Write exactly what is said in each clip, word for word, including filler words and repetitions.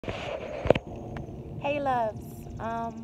Hey loves, um,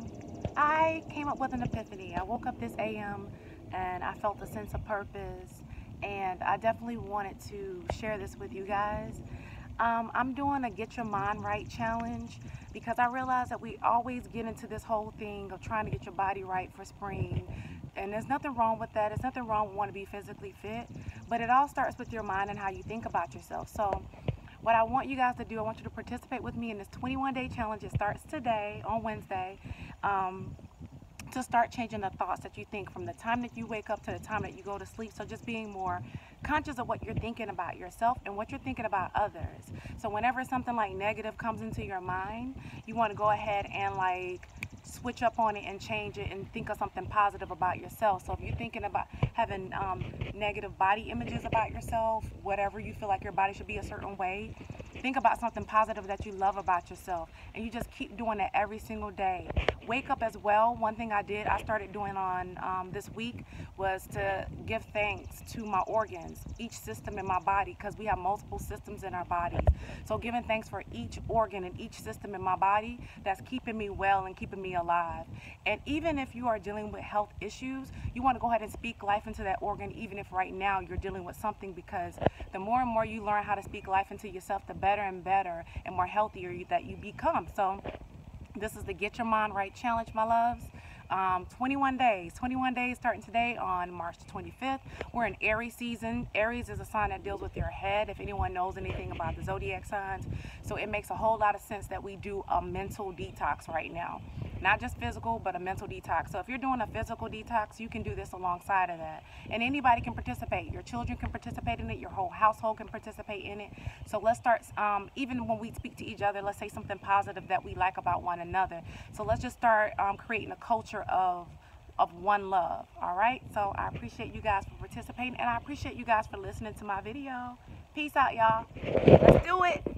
I came up with an epiphany. I woke up this A M and I felt a sense of purpose, and I definitely wanted to share this with you guys. Um, I'm doing a Get Your Mind Right challenge because I realize that we always get into this whole thing of trying to get your body right for spring. And there's nothing wrong with that. There's nothing wrong with wanting to be physically fit, but it all starts with your mind and how you think about yourself. So what I want you guys to do, I want you to participate with me in this twenty-one day challenge. It starts today on Wednesday. Um, to start changing the thoughts that you think from the time that you wake up to the time that you go to sleep. So just being more conscious of what you're thinking about yourself and what you're thinking about others. So whenever something like negative comes into your mind, you want to go ahead and like switch up on it and change it and think of something positive about yourself. So if you're thinking about having um, negative body images about yourself, whatever you feel like your body should be a certain way, think about something positive that you love about yourself, and you just keep doing it every single day. Wake up as well. One thing I did, I started doing on um, this week was to give thanks to my organs, each system in my body, because we have multiple systems in our bodies. So giving thanks for each organ and each system in my body that's keeping me well and keeping me alive. And even if you are dealing with health issues, you want to go ahead and speak life into that organ, even if right now you're dealing with something, because the more and more you learn how to speak life into yourself, the better and better and more healthier you, that you become. So this is the Get Your Mind Right challenge, my loves. Um, twenty-one days. twenty-one days starting today on March twenty-fifth. We're in Aries season. Aries is a sign that deals with your head, if anyone knows anything about the zodiac signs. So it makes a whole lot of sense that we do a mental detox right now. Not just physical, but a mental detox. So if you're doing a physical detox, you can do this alongside of that. And anybody can participate. Your children can participate in it. Your whole household can participate in it. So let's start, um, even when we speak to each other, let's say something positive that we like about one another. So let's just start um, creating a culture of of one love. All right, so I appreciate you guys for participating, and I appreciate you guys for listening to my video. Peace out, y'all. Let's do it.